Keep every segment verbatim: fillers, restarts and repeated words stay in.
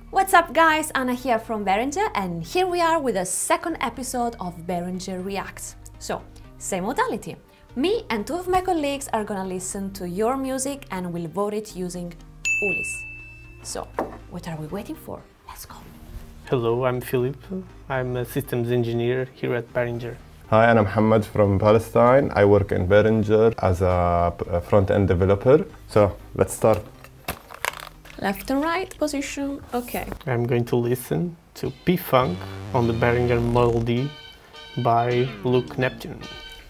What's up guys, Anna here from Behringer, and here we are with the second episode of Behringer Reacts. So, same modality. Me and two of my colleagues are gonna listen to your music and we'll vote it using Ulis. So, what are we waiting for? Let's go! Hello, I'm Philip. I'm a systems engineer here at Behringer. Hi, I'm Mohammed from Palestine. I work in Behringer as a front-end developer. So, let's start. Left and right position, okay. I'm going to listen to P-Funk on the Behringer Model D by Luke Neptune.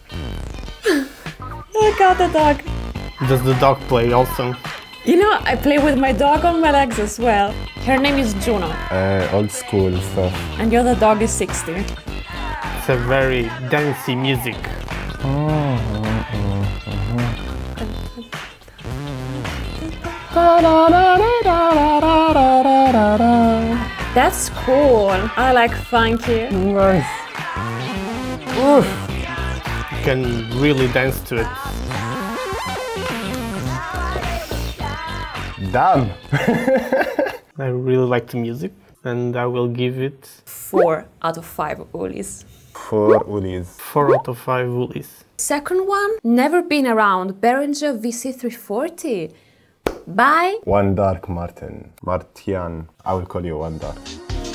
I got the dog. Does the dog play also? You know, I play with my dog on my legs as well. Her name is Juno. Uh, old school stuff. And the other dog is sixty. It's a very dancey music. That's cool. I like funky. Nice. Oof. You can really dance to it. Damn. I really like the music and I will give it Four out of five Ulis. Four Ulis. four out of five Ulis. Second one, never been around, Behringer V C three forty by One Dark Martin. Martian. I will call you One Dark.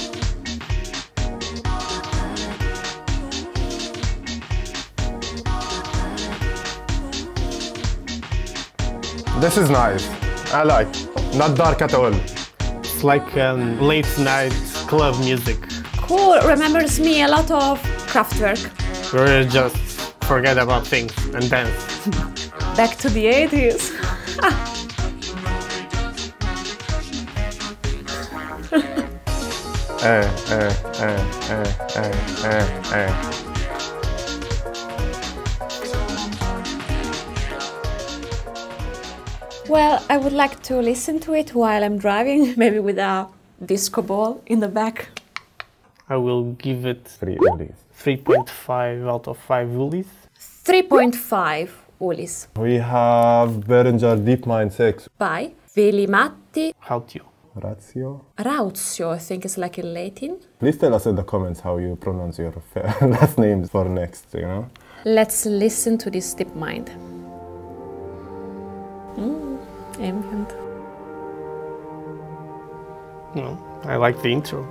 This is nice. I like. Not dark at all. It's like um, late night club music. Cool, remembers me a lot of Kraftwerk. Where you just forget about things and dance. Back to the eighties. Eh, eh, eh, eh, eh, eh, eh. Well, I would like to listen to it while I'm driving, maybe with a disco ball in the back. I will give it Three Ulis. three point five out of five Ulis. three point five Ulis We have Behringer DeepMind six. by Veli-Matti Rautio. Ratio. Rauzio, I think it's like in Latin. Please tell us in the comments how you pronounce your last names for next, you know? Let's listen to this DeepMind. Mm, ambient. No, I like the intro.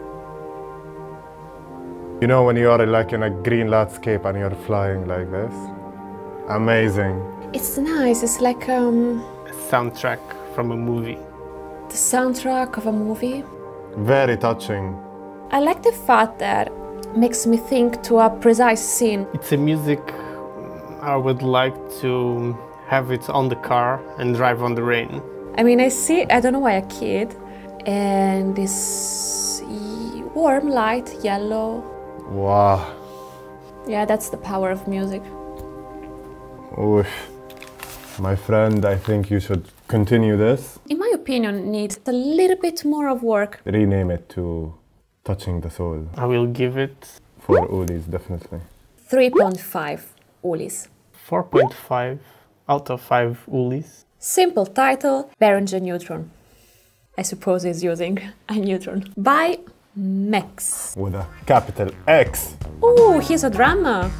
You know when you are like in a green landscape and you're flying like this? Amazing. It's nice, it's like um, A soundtrack from a movie. the soundtrack of a movie. Very touching. I like the fact that makes me think to a precise scene. It's a music I would like to have it on the car and drive on the rain. I mean, I see, I don't know why, a kid, and this y- warm light, yellow. Wow. Yeah, that's the power of music. Oof. My friend, I think you should continue this. In my opinion, needs a little bit more of work. Rename it to Touching the Soul. I will give it Four Ulis, definitely. three point five Ulis. four point five out of five Ulis. Simple title, Behringer Neutron. I suppose he's using a neutron. By Mex. With a capital X. Ooh, he's a drummer.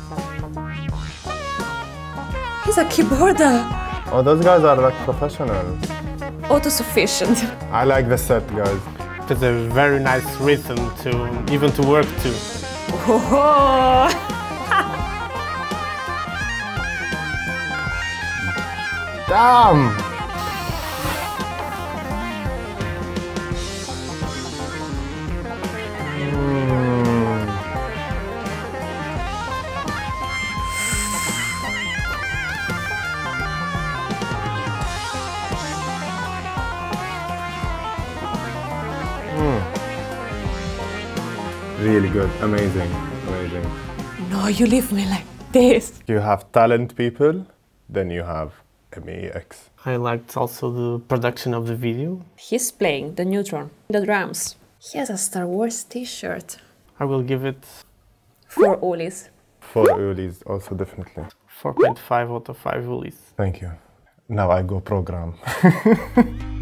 He's a keyboarder. Oh, those guys are like professionals. Autosufficient. I like the set, guys. There's a very nice rhythm to even to work to. Oh. Damn! Mm. Mm. Really good, amazing, amazing. No, you leave me like this. You have talent people, then you have M E X. I liked also the production of the video. He's playing the neutron, the drums. He has a Star Wars t-shirt. I will give it For Ulis. Four Ulis, also definitely. four point five out of five Ulis. Thank you. Now I go program.